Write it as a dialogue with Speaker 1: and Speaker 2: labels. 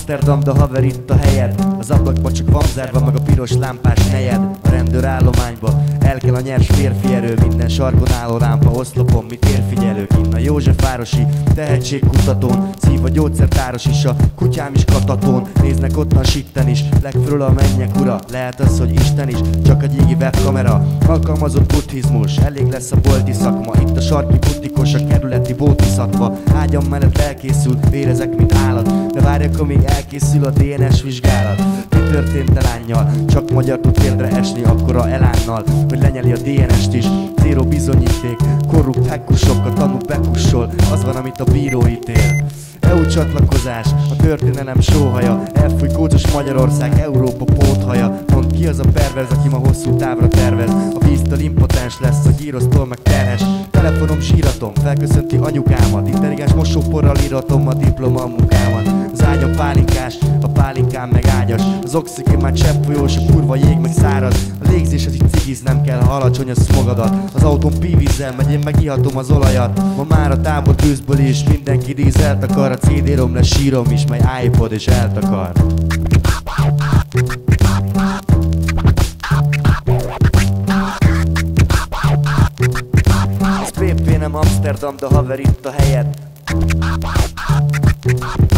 Speaker 1: Amsterdam, de haver itt a helyed. Az ablakba csak van zárva, meg a piros lámpás nejed. A rendőrállományba el kell a nyers férfi erő. Minden sarkon álló lámpa oszlopon, mi térfigyelők. Innen Józsefvárosi tehetségkutatón, szív a gyógyszertáros is, a kutyám is katatón. Néznek ottan sitten is, legfölül a mennyek ura. Lehet az, hogy Isten is, csak a gyígi webkamera. Alkalmazott buddhizmus, elég lesz a bolti szakma. Itt a sarki butikos, a kerületi bótiszatva. Ágyam mellett elkészül, vérezek mint állat. De várjak, amíg elkészül a DNS vizsgálat. Mi történt a lánnyal? Csak magyar tud térdre esni akkora elánnal, hogy lenyeli a DNS-t is. Zéró bizonyíték, korrupt hekkusok, a tanú bekussol. Az van, amit a bíró ítél. EU csatlakozás, a történelem sóhaja. Elfúj kócos Magyarország, Európa póthaja. Mondd ki az a perverz, aki ma hosszú távra tervez. A víztől impotens lesz, a gyírosztól meg terhes. Telefonom síratom, felköszönti anyukámat. Intelligens mosóporral íratom a diploma munkámat. Az ágyam pálinkás, a pálinkám meg ágyas. Az oxigén már cseppfolyós, a kurva jég meg száraz. A légzés az így cigiz, nem kell, ha alacsony a szmogadat. Az autón pívízzel megy, én meg ihatom az olajat. Ma már a tábor bűzből is mindenki dízelt akar. A CD-rom lesz sírom is, mely iPod és eltakar. Ez PP nem Amsterdam, de haver itt a helyed.